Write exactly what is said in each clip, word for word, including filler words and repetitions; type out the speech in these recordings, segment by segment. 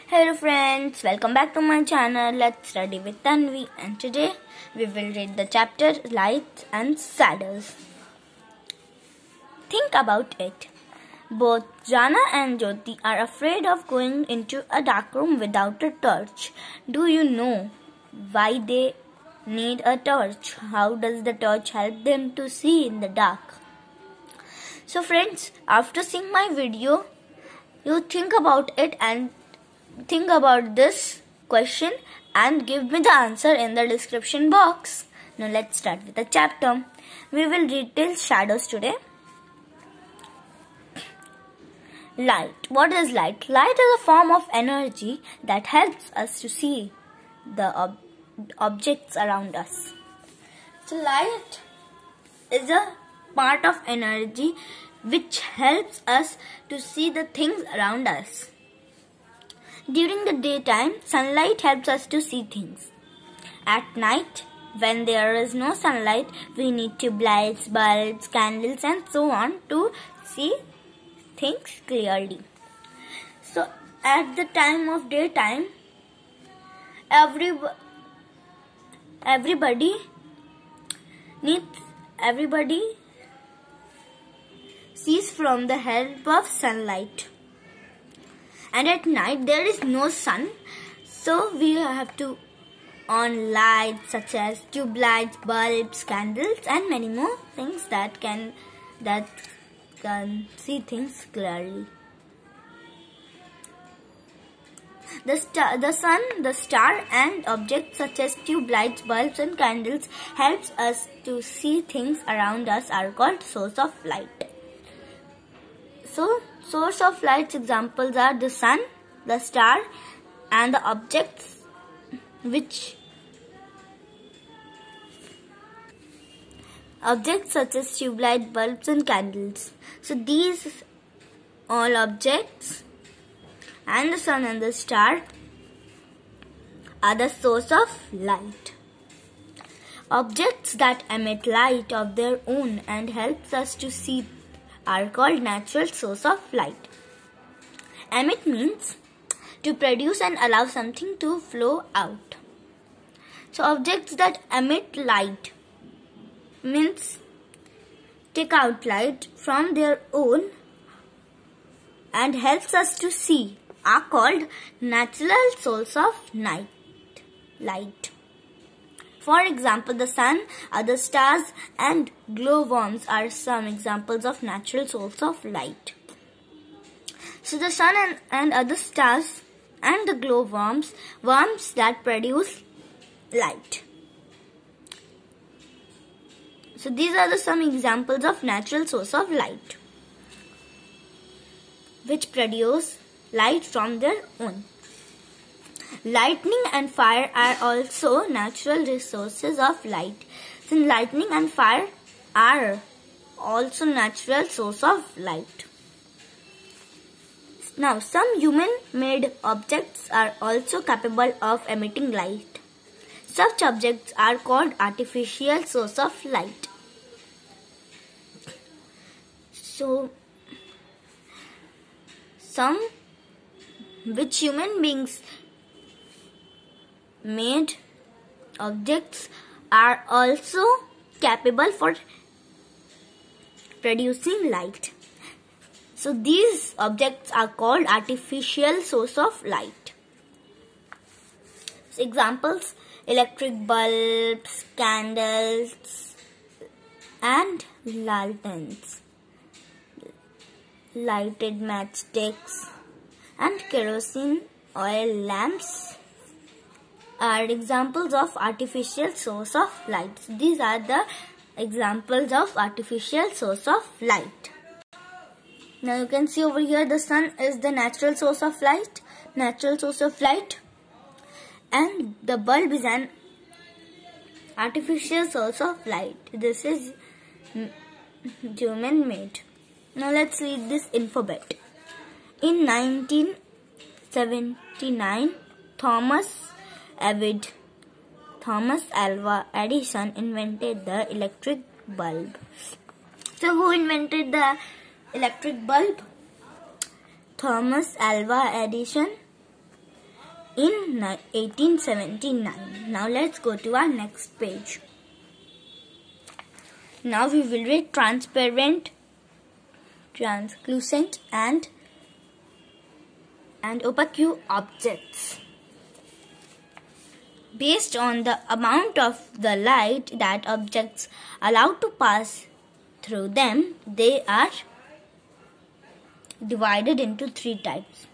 Hello friends, welcome back to my channel. Let's study with Tanvi, and today we will read the chapter Lights and Shadows. Think about it. Both Jana and Jyoti are afraid of going into a dark room without a torch. Do you know why they need a torch? How does the torch help them to see in the dark? So friends, after seeing my video, you think about it and think about this question and give me the answer in the description box. Now let's start with the chapter. We will detail shadows today. Light. What is light? Light is a form of energy that helps us to see the ob objects around us. So light is a part of energy which helps us to see the things around us. During the daytime, sunlight helps us to see things. At night, when there is no sunlight, we need tube lights, bulbs, candles and so on to see things clearly. So, at the time of daytime, every, everybody needs, everybody sees from the help of sunlight. And at night there is no sun, so we have to on lights such as tube lights, bulbs, candles and many more things that can that can see things clearly. The star, the sun, the star and objects such as tube lights, bulbs and candles helps us to see things around us are called source of light. So, source of light examples are the sun, the star and the objects which objects such as tube light, bulbs and candles. So these all objects and the sun and the star are the source of light. Objects that emit light of their own and helps us to see are called natural source of light. Emit means to produce and allow something to flow out. So objects that emit light means take out light from their own and helps us to see are called natural source of night light. For example, the sun, other stars and glowworms are some examples of natural source of light. So the sun and, and other stars and the glowworms, worms that produce light. So these are the some examples of natural source of light which produce light from their own. Lightning and fire are also natural resources of light. So lightning and fire are also natural source of light. Now some human-made objects are also capable of emitting light. Such objects are called artificial source of light. So some which human beings made objects are also capable for producing light. So these objects are called artificial source of light. So examples: electric bulbs, candles and lanterns, lighted matchsticks and kerosene oil lamps are examples of artificial source of light. These are the examples of artificial source of light. Now you can see over here the sun is the natural source of light, natural source of light, and the bulb is an artificial source of light. This is human made. Now let's read this alphabet. In nineteen seventy-nine, Thomas Avid, Thomas Alva Edison invented the electric bulb. So who invented the electric bulb? Thomas Alva Edison in eighteen seventy-nine. Now let's go to our next page. Now we will read transparent, translucent and and opaque objects. Based on the amount of the light that objects allow to pass through them, they are divided into three types.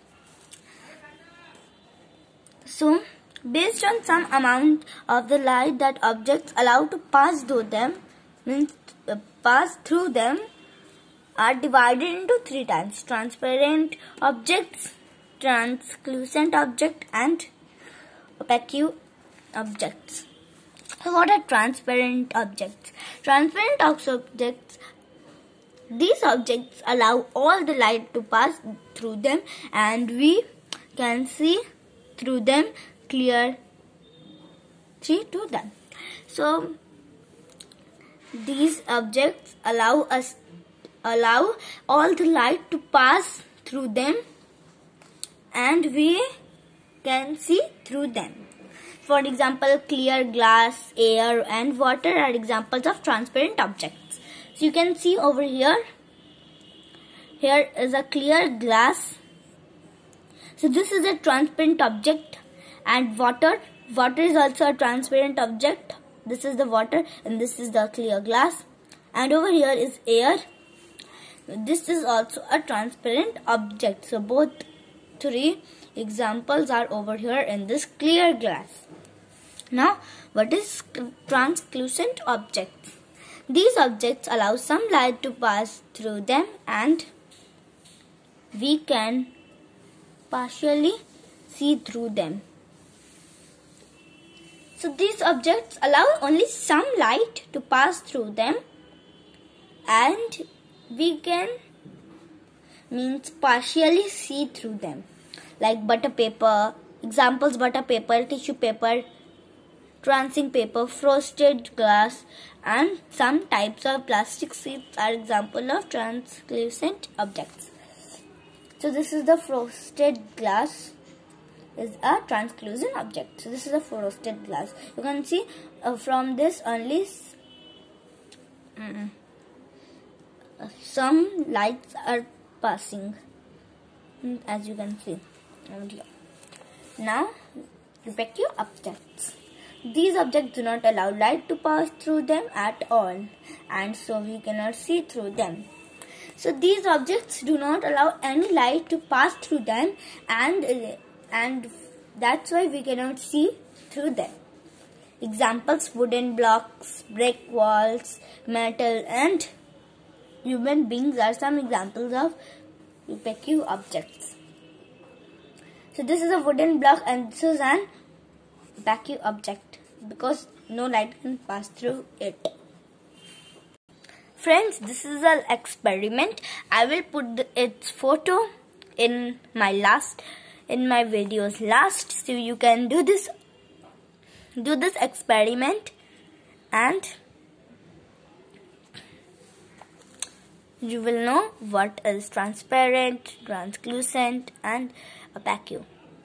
So, based on some amount of the light that objects allow to pass through them, means uh, pass through them, are divided into three types: transparent objects, translucent objects, and opaque objects. So, what are transparent objects? Transparent objects, these objects allow all the light to pass through them, and we can see through them, clear see to them. So these objects allow us allow all the light to pass through them, and we can see through them. For example, clear glass, air and water are examples of transparent objects. So you can see over here, here is a clear glass. So this is a transparent object, and water, water is also a transparent object. This is the water and this is the clear glass. And over here is air. This is also a transparent object. So both three examples are over here in this clear glass. Now, what is translucent objects? These objects allow some light to pass through them, and we can partially see through them. So these objects allow only some light to pass through them, and we can means partially see through them. Like butter paper, examples: butter paper, tissue paper, tracing paper, frosted glass, and some types of plastic sheets are example of translucent objects. So this is the frosted glass, is a translucent object. So this is a frosted glass. You can see uh, from this only um, uh, some lights are passing, as you can see. Now, opaque objects. These objects do not allow light to pass through them at all, and so we cannot see through them. So these objects do not allow any light to pass through them, and and that's why we cannot see through them. Examples: wooden blocks, brick walls, metal, and human beings are some examples of opaque objects. So this is a wooden block and this is an opaque object because no light can pass through it. Friends, this is an experiment. I will put the, its photo in my last in my videos last, so you can do this do this experiment and you will know what is transparent, translucent and opaque.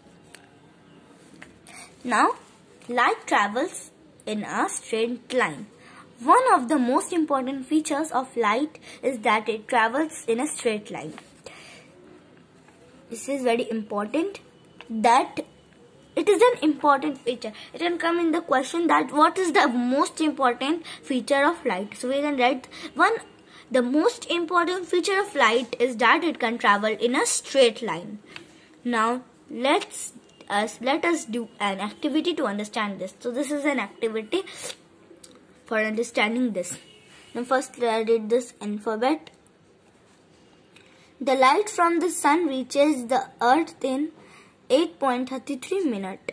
Now, light travels in a straight line. One of the most important features of light is that it travels in a straight line. This is very important, that it is an important feature. It can come in the question that what is the most important feature of light. So we can write one. The most important feature of light is that it can travel in a straight line. Now let's us let us do an activity to understand this. So this is an activity for understanding this. Now first let's read this alphabet. The light from the sun reaches the earth in eight point three three minutes.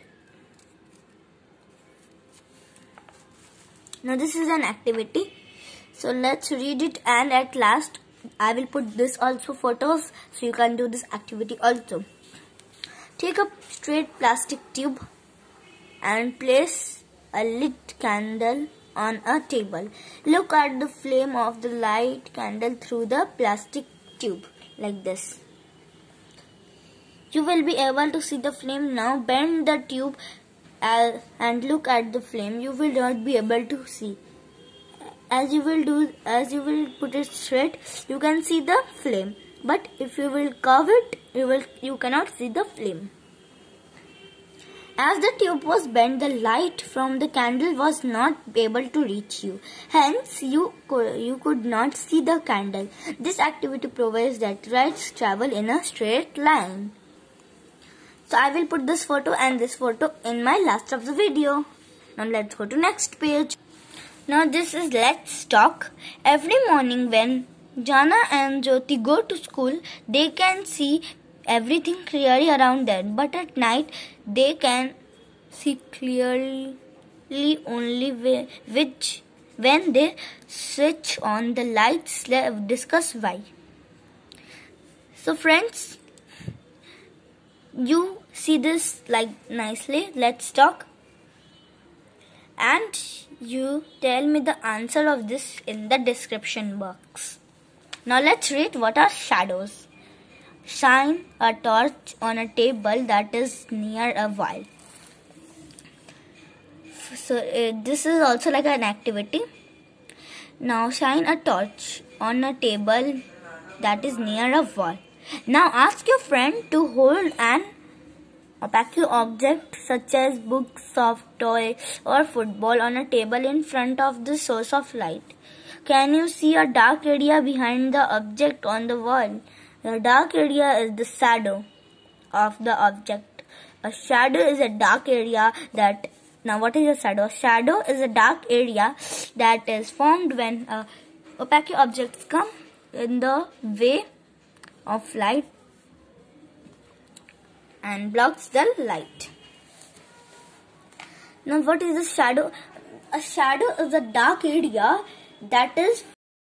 Now this is an activity. So let's read it, and at last I will put this also photos so you can do this activity also. Take a straight plastic tube and place a lit candle on a table. Look at the flame of the light candle through the plastic tube like this. You will be able to see the flame. Now bend the tube uh, and look at the flame. You will not be able to see. As you will do, as you will put it straight, you can see the flame. But if you will curve it, you will you cannot see the flame. As the tube was bent, the light from the candle was not able to reach you. Hence, you could, you could not see the candle. This activity proves that lights travel in a straight line. So, I will put this photo and this photo in my last of the video. Now, let's go to next page. Now, this is Let's Talk. Every morning when Jana and Jyoti go to school, they can see everything clearly around them, but at night they can see clearly only which when they switch on the lights. Let's discuss why. So friends, you see this like nicely. Let's talk, and you tell me the answer of this in the description box. Now let's read what are shadows. Shine a torch on a table that is near a wall. So uh, this is also like an activity. Now shine a torch on a table that is near a wall. Now ask your friend to hold an opaque object such as books, soft toy or football on a table in front of the source of light. Can you see a dark area behind the object on the wall? The dark area is the shadow of the object. A shadow is a dark area that... Now what is a shadow? A shadow is a dark area that is formed when uh, opaque objects come in the way of light and blocks the light. Now what is a shadow? A shadow is a dark area that is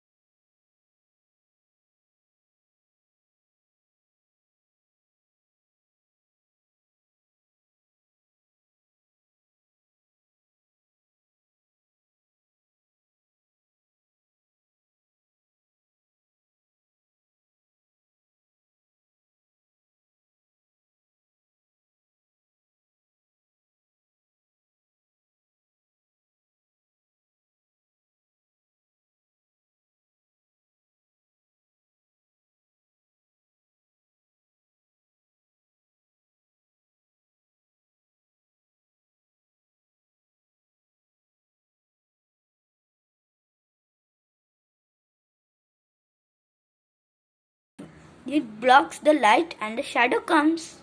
it blocks the light and the shadow comes.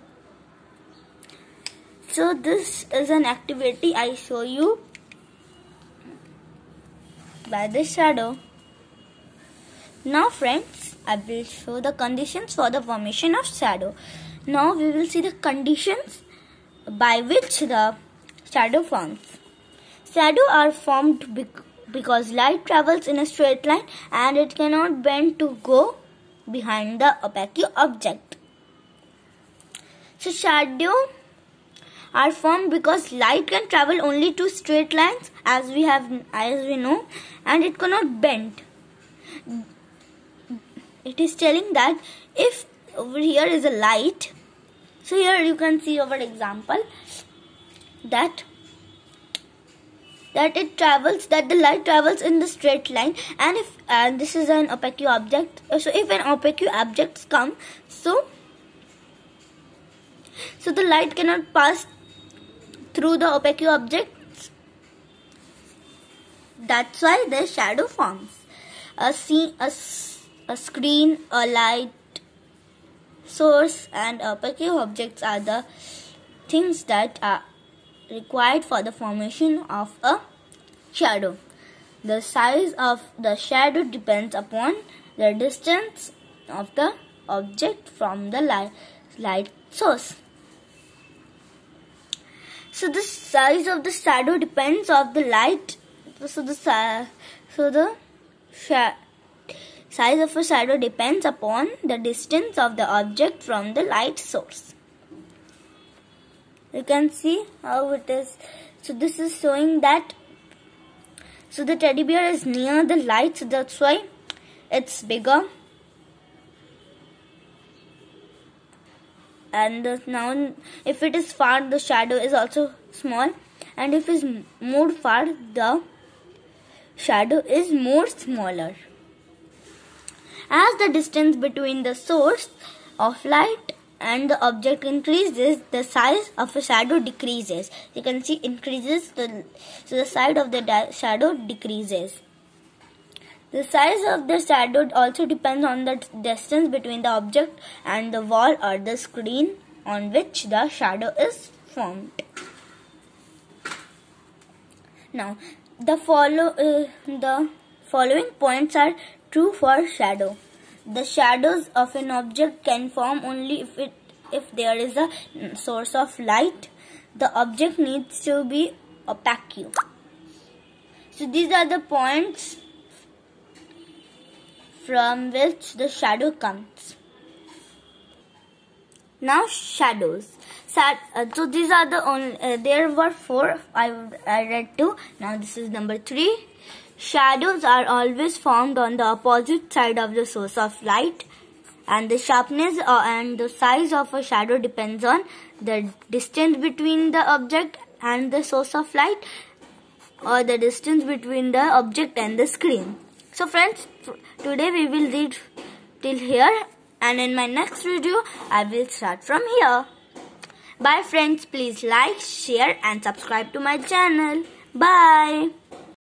So this is an activity I show you by the shadow. Now friends, I will show the conditions for the formation of shadow. Now we will see the conditions by which the shadow forms. Shadows are formed bec because light travels in a straight line and it cannot bend to go behind the opaque object. So shadows are formed because light can travel only to straight lines, as we have as we know, and it cannot bend. It is telling that if over here is a light, so here you can see our example that that it travels, that the light travels in the straight line, and if and this is an opaque object, so if an opaque objects come, so so the light cannot pass through the opaque objects. That's why the shadow forms. A scene, a, a screen, a light source, and opaque objects are the things that are required for the formation of a shadow. The size of the shadow depends upon the distance of the object from the light, light source. So the size of the shadow depends on the light. So the so the size of a shadow depends upon the distance of the object from the light source. You can see how it is. So this is showing that. So the teddy bear is near the light, so that's why it's bigger. and the, now if it is far, the shadow is also small, and if it is moved far, the shadow is more smaller. As the distance between the source of light and the object increases, the size of a shadow decreases. You can see increases, the, so the size of the shadow decreases. The size of the shadow also depends on the distance between the object and the wall or the screen on which the shadow is formed. Now, the follow uh, the following points are true for shadow. The shadows of an object can form only if it if there is a source of light. The object needs to be opaque. So these are the points from which the shadow comes. Now shadows. Uh, so these are the only. Uh, there were four. I I read two. Now this is number three. Shadows are always formed on the opposite side of the source of light, and the sharpness uh, and the size of a shadow depends on the distance between the object and the source of light, or the distance between the object and the screen. So friends, today we will read till here, and in my next video I will start from here. Bye friends, please like, share and subscribe to my channel. Bye.